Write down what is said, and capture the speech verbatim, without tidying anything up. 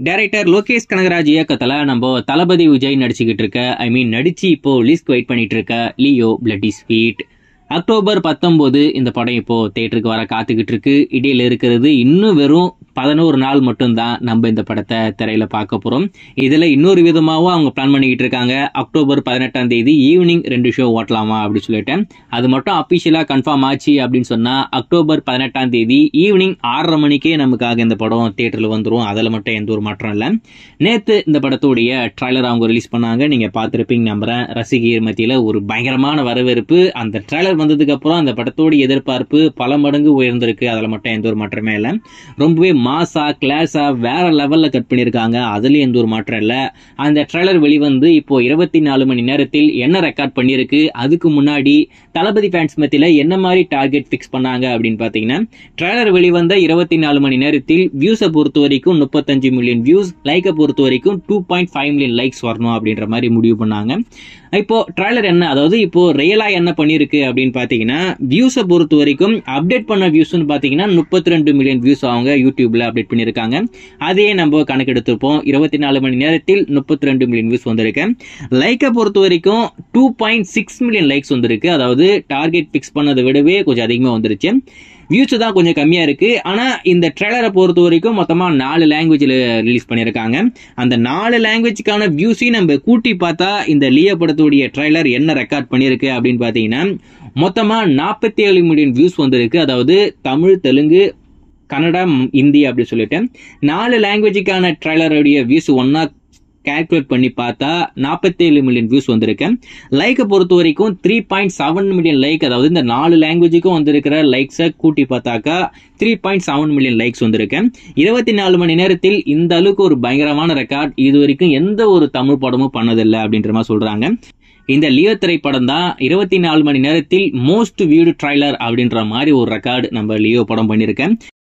Director Lokesh Kanagaraj இயக்கத்துல நம்ம தளபதி விஜய் நடிச்சுக்கிட்டு இருக்க ஐ மீன் நடிச்சு இப்போ ரிலீஸ்க்கு வெயிட் பண்ணிட்டு இருக்க லியோ பிளட்டி ஸ்வீட் அக்டோபர் பத்தொன்பது இந்த படம் இப்போ தியேட்டருக்கு வர காத்துக்கிட்டு இருக்கு. இடையில இருக்கிறது இன்னும் வெறும் பதினோரு நாள் மட்டும்தான் நம்ம இந்த படத்தை திரையில பார்க்க போறோம். இதுல இன்னொரு விதமாவும் அவங்க பிளான் பண்ணிக்கிட்டு இருக்காங்க. அக்டோபர் பதினெட்டாம் தேதி ஈவினிங் ரெண்டு ஷோ ஓட்டலாமா அப்படின்னு சொல்லிட்டேன். அது மட்டும் அபிஷியலா கன்ஃபார்ம் ஆச்சு அப்படின்னு சொன்னா அக்டோபர் பதினெட்டாம் தேதி ஈவினிங் ஆறரை மணிக்கே நமக்காக இந்த படம் தியேட்டர்ல வந்துடும். அதுல மட்டும் எந்த ஒரு மாற்றம் இல்லை. நேத்து இந்த படத்துடைய ட்ரைலர் அவங்க ரிலீஸ் பண்ணாங்க. நீங்க பார்த்திருப்பீங்க நம்புறேன். ரசிகர் மத்தியில ஒரு பயங்கரமான வரவேற்பு. அந்த ட்ரைலர் வந்ததுக்கு அப்புறம் அந்த படத்தோட எதிர்பார்ப்பு பல மடங்கு உயர்ந்திருக்கு. அதுல மட்டும் எந்த ஒரு மாற்றமே இல்லை. ரொம்பவே மாசா கிளாஸா வேற லெவல்ல கட் பண்ணிருக்காங்க. அதுலயும் எந்த ஒரு மாற்றம் இல்ல. அந்த ட்ரைலர் வெளிவந்து இப்போ இருபத்தி நாலு மணி நேரத்தில் என்ன ரெக்கார்ட் பண்ணிருக்கு, அதுக்கு முன்னாடி தளபதி ஃபேன்ஸ் மத்தியில என்ன மாதிரி டார்கெட் பிக்ஸ் பண்ணாங்க அப்படின்னு பாத்தீங்கன்னா, ட்ரைலர் வெளிவந்த இருபத்தி நாலு மணி நேரத்தில் வியூஸை பொறுத்த வரைக்கும் முப்பத்தஞ்சு மில்லியன் வியூஸ், லைக்கை பொறுத்த வரைக்கும் two point five million likes வரணும் அப்படின்ற மாதிரி முடிவு பண்ணாங்க. இப்போ ட்ரைலர் என்ன, அதாவது இப்போ ரியலா என்ன பண்ணிருக்கு அப்படின்னு பாத்தீங்கன்னா, வியூஸை பொறுத்த வரைக்கும் அப்டேட் பண்ண வியூஸ்னு பாத்தீங்கன்னா முப்பத்தி ரெண்டு மில்லியன் வியூஸ் அவங்க யூடியூப்ல அப்டேட் பண்ணிருக்காங்க. அதே நம்ம கணக்கு எடுத்திருப்போம். இருபத்தி நாலு மணி நேரத்தில் முப்பத்தி ரெண்டு மில்லியன் வியூஸ் வந்திருக்கு. லைக்கை பொறுத்த வரைக்கும் two point six million likes வந்திருக்கு. அதாவது டார்கெட் பிக்ஸ் பண்ணதை விடவே கொஞ்சம் அதிகமா வந்துருச்சு. வியூஸ் தான் கொஞ்சம் கம்மியா இருக்கு. ஆனா இந்த ட்ரெய்லரை பொறுத்த வரைக்கும் மொத்தமா நாலு லாங்குவேஜ்ல ரிலீஸ் பண்ணிருக்காங்க. அந்த நாலு லாங்குவேஜ்க்கான வியூஸையும் நம்ம கூட்டி பார்த்தா இந்த லியோ படத்துடைய ட்ரெய்லர் என்ன ரெக்கார்ட் பண்ணிருக்கு அப்படின்னு பாத்தீங்கன்னா, மொத்தமா நாற்பத்தி ஏழு மில்லியன் வியூஸ் வந்திருக்கு. அதாவது தமிழ், தெலுங்கு, கன்னடா, இந்தி அப்படின்னு சொல்லிட்டு நாலு லாங்குவேஜுக்கான ட்ரெய்லருடைய வியூஸ் ஒன்னா கால்குலேட் பண்ணி பார்த்தா நாற்பத்தி ஏழு மில்லியன் வியூஸ் வந்திருக்கு. லைக்கை பொறுத்த வரைக்கும் three point seven million like, அதாவது இந்த நாலு லாங்குவேஜுக்கும் வந்திருக்கிற லைக்ஸை கூட்டி பார்த்தாக்கா three point seven million likes வந்திருக்கு. இருபத்தி நாலு மணி நேரத்தில் இந்த அளவுக்கு ஒரு பயங்கரமான ரெக்கார்ட் இது வரைக்கும் எந்த ஒரு தமிழ் படமும் பண்ணதில்லை அப்படின்ற மாதிரி சொல்றாங்க. இந்த லியோ திரைப்படம் தான் இருபத்தி நாலு மணி நேரத்தில் மோஸ்ட் வியூடு ட்ரைலர் அப்படின்ற மாதிரி ஒரு ரெக்கார்டு நம்ம லியோ படம் பண்ணியிருக்கேன்.